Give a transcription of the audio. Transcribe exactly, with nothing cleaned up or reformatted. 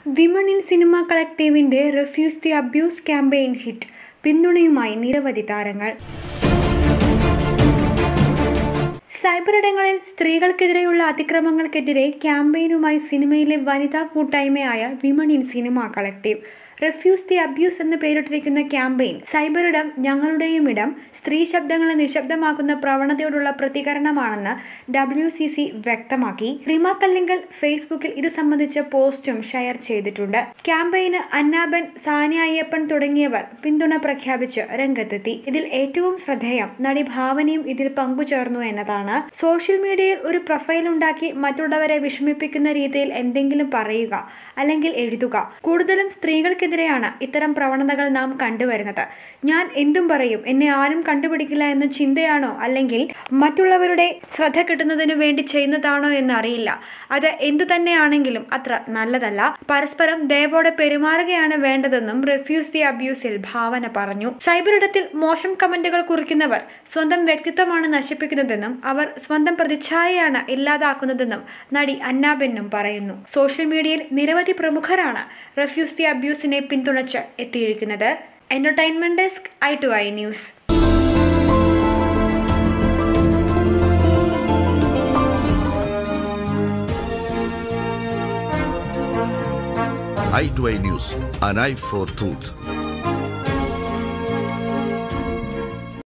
Women in cinema കളക്ടീവിന്റെ refuse the abuse campaign hit. പിന്തുണയുമായി നിരവധി താരങ്ങൾ. സൈബറിടങ്ങളിൽ സ്ത്രീകൾക്കെതിരെയുള്ള അതിക്രമങ്ങൾക്കെതിരെ ക്യാമ്പയിനുമായി സിനിമയിലെ വനിതാ കൂട്ടായ്മയായ women in cinema collective. Refuse the abuse എന്ന് പേരിട്ടിരിക്കുന്ന ക്യാമ്പയിൻ സൈബറിടം ഞങ്ങളുടെയും ഇടം, സ്ത്രീ ശബ്ദങ്ങളെ നിശബ്ദമാക്കുന്ന പ്രവണതയോടുള്ള പ്രതികരണമാണെന്ന് ഡബ്ല്യു സി സി വ്യക്തമാക്കി. റിമ കല്ലിങ്കൽ ഫേസ്ബുക്കിൽ ഇത് സംബന്ധിച്ച പോസ്റ്റും ഷെയർ ചെയ്തിട്ടുണ്ട്. ക്യാമ്പയിന് അന്നാബൻ, സാനിയ അയ്യപ്പൻ തുടങ്ങിയവർ പിന്തുണ പ്രഖ്യാപിച്ച് രംഗത്തെത്തി. ഇതിൽ ഏറ്റവും ശ്രദ്ധേയം നടി ഭാവനയും ഇതിൽ പങ്കുചേർന്നു എന്നതാണ്. സോഷ്യൽ മീഡിയയിൽ ഒരു പ്രൊഫൈൽ ഉണ്ടാക്കി മറ്റുള്ളവരെ വിഷമിപ്പിക്കുന്ന രീതിയിൽ എന്തെങ്കിലും പറയുക അല്ലെങ്കിൽ എഴുതുക. കൂടുതലും സ്ത്രീകൾക്ക് ാണ് ഇത്തരം പ്രവണതകൾ നാം കണ്ടുവരുന്നത്. ഞാൻ എന്തും പറയും, എന്നെ ആരും കണ്ടുപിടിക്കില്ല എന്ന ചിന്തയാണോ അല്ലെങ്കിൽ മറ്റുള്ളവരുടെ ശ്രദ്ധ കിട്ടുന്നതിനു വേണ്ടി ചെയ്യുന്നതാണോ എന്ന് അറിയില്ല. അത് എന്തു തന്നെയാണെങ്കിലും അത്ര നല്ലതല്ല. പരസ്പരം ദയവോടെ പെരുമാറുകയാണ് വേണ്ടതെന്നും റിഫ്യൂസ് ദി അബ്യൂസിൽ ഭാവന പറഞ്ഞു. സൈബറിടത്തിൽ മോശം കമന്റുകൾ കുറിക്കുന്നവർ സ്വന്തം വ്യക്തിത്വമാണ് നശിപ്പിക്കുന്നതെന്നും അവർ സ്വന്തം പ്രതിച്ഛായയാണ് ഇല്ലാതാക്കുന്നതെന്നും നടി അന്നാബെന്നും പറയുന്നു. സോഷ്യൽ മീഡിയയിൽ നിരവധി പ്രമുഖരാണ് റിഫ്യൂസ് ദി അബ്യൂസിനെ പിന്തുണച്ച് എത്തിയിരിക്കുന്നത്. Entertainment desk, eye to eye news. Eye to eye News, an eye for truth.